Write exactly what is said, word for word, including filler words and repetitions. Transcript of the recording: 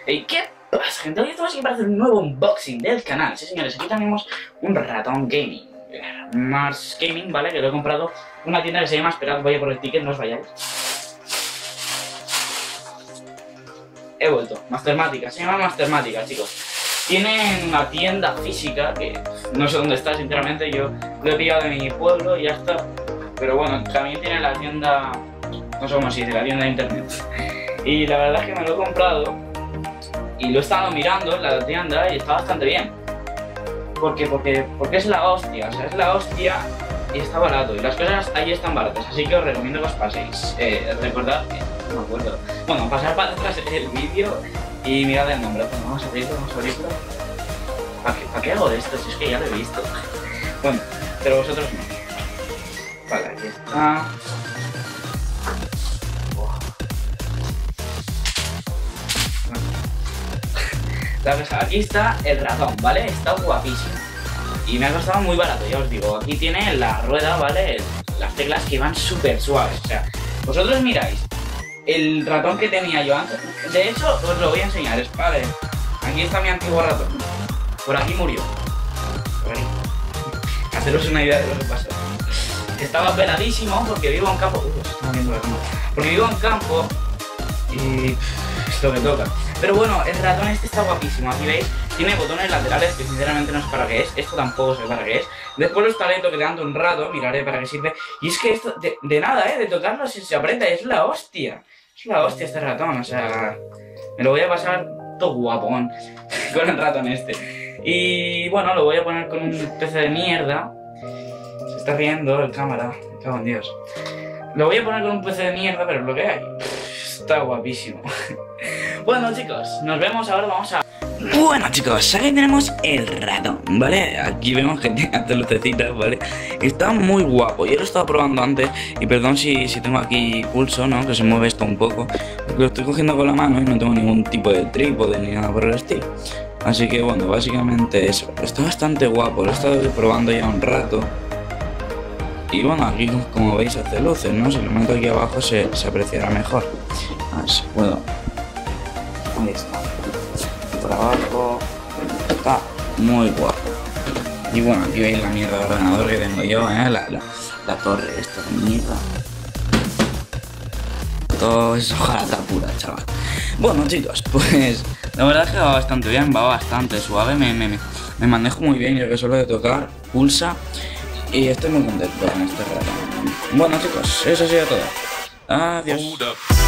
¿Y qué pasa, gente? Hoy estamos aquí para hacer un nuevo unboxing del canal. Sí, señores, aquí tenemos un ratón gaming. Mars Gaming, ¿vale? Que lo he comprado en una tienda que se llama... Esperad, voy a por el ticket, no os vayáis. He vuelto. Mastermática, se llama Mastermática, chicos. Tienen una tienda física que no sé dónde está, sinceramente. Yo lo he pillado de mi pueblo y ya está. Pero bueno, también tiene la tienda... No sé cómo se dice, la tienda de internet. Y la verdad es que me lo he comprado y lo he estado mirando en la tienda y está bastante bien. ¿Por qué? Porque, porque es la hostia, o sea, es la hostia y está barato. Y las cosas ahí están baratas, así que os recomiendo que os paséis. Eh, recordad, que no me acuerdo. Bueno, pasar para atrás el vídeo y mirad el nombre. Bueno, vamos a abrirlo, vamos a abrirlo. ¿Para qué, ¿Para qué hago esto? Si es que ya lo he visto. Bueno, pero vosotros no. Vale, aquí está. La cosa, aquí está el ratón, ¿vale? Está guapísimo. Y me ha costado muy barato, ya os digo. Aquí tiene la rueda, ¿vale? Las teclas que van súper suaves. O sea, vosotros miráis el ratón que tenía yo antes. De hecho, os lo voy a enseñar. Es padre. Aquí está mi antiguo ratón. Por aquí murió. Por aquí. Haceros una idea de lo que pasó. Estaba peladísimo porque vivo en campo. Uy, se está moviendo la cámara. Porque vivo en campo y es lo que toca. Pero bueno, el ratón este está guapísimo. Aquí veis, tiene botones laterales que sinceramente no sé para qué es. Esto tampoco sé para qué es. Después lo estaré toqueteando un rato, miraré para qué sirve. Y es que esto, de, de nada, eh, de tocarlo si se aprieta, es la hostia. Es la hostia este ratón, o sea, me lo voy a pasar todo guapón con el ratón este. Y bueno, lo voy a poner con un P C de mierda. Se está riendo el cámara, me cago en Dios. Lo voy a poner con un P C de mierda, pero es lo que hay. Está guapísimo. Bueno, chicos, nos vemos ahora, vamos a... Bueno, chicos, aquí tenemos el ratón, ¿vale? Aquí vemos que tiene estas lucecitas, ¿vale? Está muy guapo, yo lo he estado probando antes. Y perdón si, si tengo aquí pulso, ¿no? Que se mueve esto un poco, porque lo estoy cogiendo con la mano y no tengo ningún tipo de trípode ni nada por el estilo. Así que bueno, básicamente eso. Está bastante guapo, lo he estado probando ya un rato. Y bueno, aquí como veis hace luces, ¿no? Si lo meto aquí abajo se, se apreciará mejor. A ver si puedo. Ahí está. Por abajo. Está muy guapo. Y bueno, aquí veis la mierda de ordenador que tengo yo, ¿eh? La, la, la torre esta de mierda. Todo es hojalata pura, chaval. Bueno, chicos, pues la verdad es que va bastante bien, va bastante suave. Me, me, me manejo muy bien, yo que solo de tocar, pulsa. Y estoy muy contento con este ratón. Bueno, chicos, eso ha sido todo. Adiós.